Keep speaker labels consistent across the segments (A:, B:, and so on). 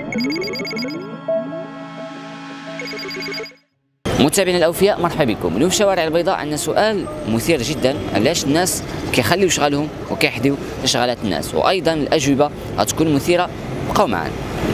A: متابعينا الاوفياء، مرحبا بكم. اليوم في الشوارع البيضاء عندنا سؤال مثير جدا: علاش الناس كيخليو شغالهم وكيحديو شغالات الناس؟ وايضا الاجوبه غتكون مثيره. بقاو معنا.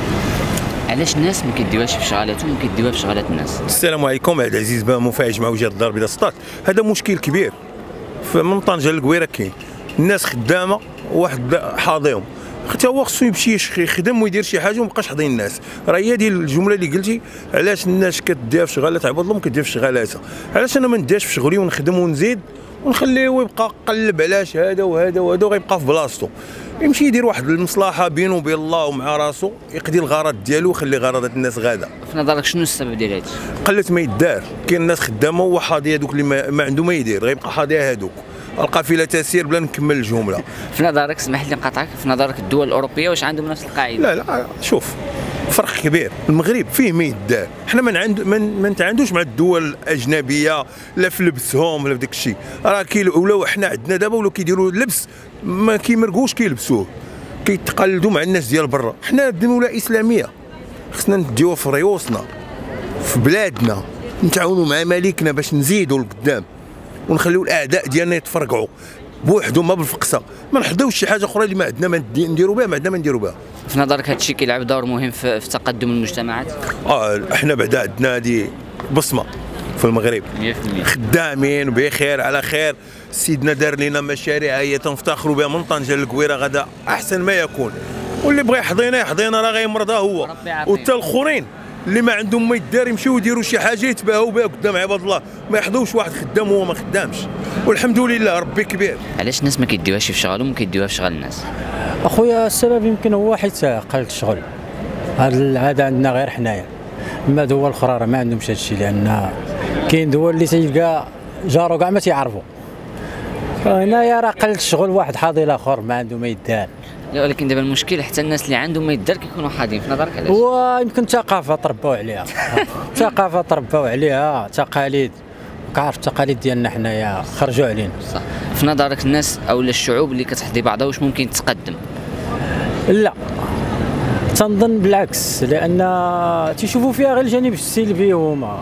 A: علاش الناس ما كيديوهاش في شغالاتهم وما كيديوها في شغالات الناس؟
B: السلام عليكم. عبد العزيز بن مفاعج مع وجهه الدار البيضاء سطات. هذا مشكل كبير من طنجه للقويره. كاين الناس خدامه واحد حاضيهم، حتى هو خصو يمشي يخدم ويدير شي حاجه وما يبقاش حاضي الناس. راه هي ديال الجمله اللي قلتي: علاش الناس كديها في شغالات عباد الله ما كديرش في شغالاتها؟ علاش انا ما نديهاش في شغلي ونخدم ونزيد ونخليه يبقى قلب على هذا وهذا وهذا وغيبقى في بلاصتو، يمشي يدير واحد المصلحه بينه وبين الله ومع راسو، يقضي الغرض ديالو ويخلي غرضات الناس غادا.
A: في نظرك شنو السبب ديال هادشي؟
B: قلت ما يدار. كاين الناس خدامه وهو حاضي هذوك اللي ما عنده ما يدير، غيبقى حاضي هذوك. القافله تسير بلا نكمل الجمله.
A: في نظرك، اسمح لي نقاطعك، في نظرك الدول الاوروبيه واش عندهم نفس القاعده؟
B: لا شوف، فرق كبير. المغرب فيه ما يدار، حنا ما نتعاندوش مع الدول الاجنبيه لا في لبسهم ولا في داك الشيء. راه ولاو حنا عندنا دابا ولاو كيديروا اللبس ما كيمرقوش كيلبسوه، كيتقلدوا مع الناس ديال برا. حنا دوله اسلاميه، خصنا نديوها في ريوسنا في بلادنا، نتعاونوا مع مليكنا باش نزيدوا لقدام ونخليو الاعداء ديالنا يتفرقعوا بوحدهم ما بالفقصه. ما نحضروش شي حاجه اخرى اللي ما عندنا ما نديروا بها، ما عندنا ما نديروا بها.
A: في نظرك هذا الشيء كيلعب دور مهم في تقدم المجتمعات؟
B: احنا بعدا عندنا هذه بصمه في المغرب،
A: 100%
B: خدامين بخير على خير. سيدنا دار لنا مشاريع هي تنفتخروا بها من طنجه للقويره غدا احسن ما يكون. واللي بغى يحضينا راه غيمرضى هو، وحتى الاخرين اللي ما عندهم ما يدار يمشيو يديروا شي حاجه يتباهوا بها قدام عباد الله، ما يحضوش واحد خدام وهو ما خدامش. والحمد لله ربي كبير.
A: علاش الناس ما كيديوهاش في شغلهم وما كيديوها في شغل الناس؟
C: اخويا السبب يمكن هو حيت قلة الشغل. هذه العاده عندنا غير حنايا، اما دول اخرى راه ما عندهمش هذا الشيء، لان كاين دول اللي تلقى جارو كاع ما تيعرفوا. هنايا راه قلة الشغل، واحد حاضي الاخر ما عنده ما يدار.
A: لا، ولكن دابا المشكل حتى الناس اللي عندهم ما يدار كيكونوا حاضين. في نظرك علاش؟
C: ويمكن ثقافه تربوا عليها ثقافه تربوا عليها، تقاليد. كعرف التقاليد ديالنا حنايا خرجوا علينا.
A: صح. في نظرك الناس او الشعوب اللي كتحضي بعضها واش ممكن تتقدم؟
C: لا، تنظن بالعكس، لان تيشوفوا فيها غير الجانب السلبي هما.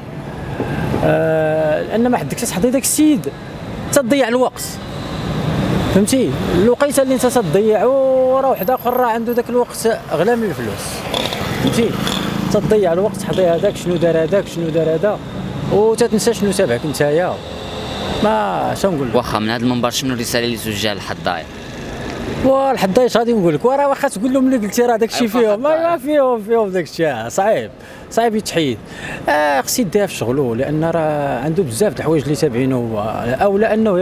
C: لان ما حدك تحضي داك السيد تضيع الوقت، فهمتي؟ الوقيته اللي انت تضيعو راه واحد اخر راه عنده داك الوقت اغلى من الفلوس، فهمتي؟ تضيع الوقت، تحضي هذاك شنو دار هذاك شنو دار هذا، وتتنسى شنو تابعك نتايا. ما شنو نقول لك؟
A: واخا من هذا المنبر شنو الرساله اللي توجهها للحضايا؟
C: والحضايا اش غادي نقول لك؟ وراه واخا تقول لهم اللي قلتي راه داك الشيء فيهم، ما فيهم داك الشيء صعيب يتحيد. خص يديها في شغلو، لان راه عنده بزاف د الحوايج اللي تابعينه هو، او لانه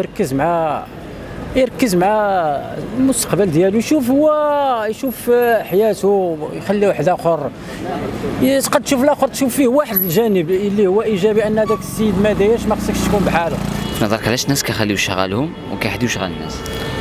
C: يركز مع المستقبل ديالو، يشوف حياته، يخلي واحد اخر. تقد تشوف الاخر تشوف فيه واحد الجانب اللي هو ايجابي، ان هذاك السيد ما دايرش ما خصكش تكون بحاله.
A: في نظرك علاش الناس كيخليو شغالهم وكيحديو شغال الناس؟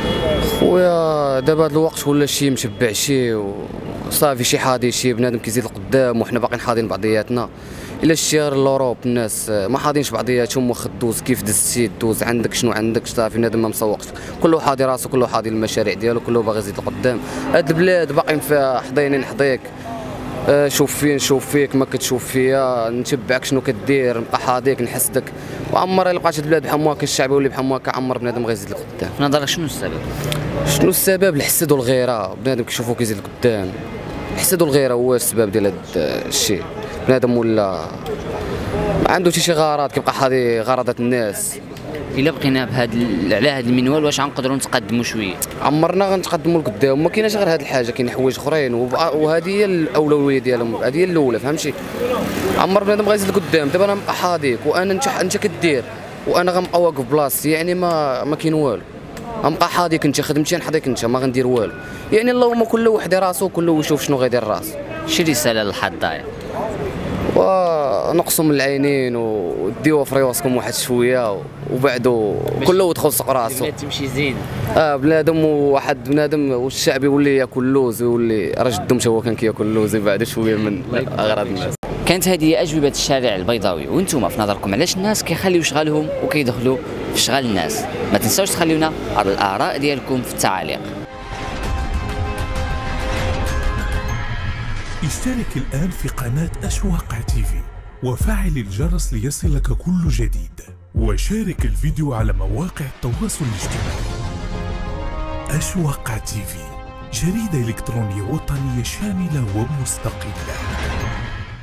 D: خويا دابا هذا الوقت ولا شي مشبع شي وصافي، شي حاضي شي بنادم كيزيد لقدام وحنا باقيين حاضين بعضياتنا. الا شتي غير الاوروب الناس ما حاضينش بعضياتهم، واخا دوز كيف دزتي دوز عندك شنو عندك صافي، بنادم ما مسوقش، كله حاضي راسو، كله حاضي المشاريع ديالو، كله باغي يزيد لقدام. هاد البلاد باقيين فيها حضيني نحضيك، شوف فيك ما كتشوف فيا، نتبعك شنو كدير، نبقى حاضيك نحسدك. وعمر الا بقات البلاد بحال هكا الشعب يولي بحال هكا، عمر بنادم غيزيد لقدام.
A: في نظرك شنو السبب؟
D: شنو السبب؟ الحسد والغيره، بنادم كيشوفو كيزيد لقدام. الحسد والغيره هو السبب ديال هذا الشيء. بنادم ولا ما عنده شي غرض، كيبقى حاضي غرضات الناس.
A: الا بقينا على هذا المنوال واش غنقدروا نتقدموا شويه؟
D: عمرنا غنتقدموا لقدام، ما كايناش غير هذه الحاجه، كاين حوايج اخرين وهذه هي الاولويه ديالهم، هذه هي الاولى، فهمتي؟ عمر بنادم غيزيد لقدام. دابا انا نبقى حاضيك وانا انت كدير وانا غنبقى واقف بلاصتي، يعني ما كاين والو. غنبقى حاضيك انت، خدمتي نحضيك انت، ما غندير والو. يعني اللهم كل واحد راسو، كل يشوف شنو غيدير راسو.
A: شي رساله للحضايا؟
D: ونقصوا من العينين وديوها في راسكم واحد شويه، وبعدو كله يدخل سوق راسو.
A: تمشي زين.
D: بنادم وواحد بنادم والشعب يولي ياكل لوز، ويولي راه جدهم حتى هو كان كياكل لوز بعد شويه من اغراض الناس.
A: كانت هذه اجوبه الشارع البيضاوي. وانتم في نظركم علاش الناس كيخليو شغالهم وكيدخلوا في شغال الناس؟ ما تنساوش تخليونا الاراء ديالكم في التعاليق.
E: اشترك الآن في قناة أشواق تيفي وفعل الجرس ليصلك كل جديد، وشارك الفيديو على مواقع التواصل الاجتماعي. أشواق تيفي، جريدة إلكترونية وطنية شاملة ومستقلة.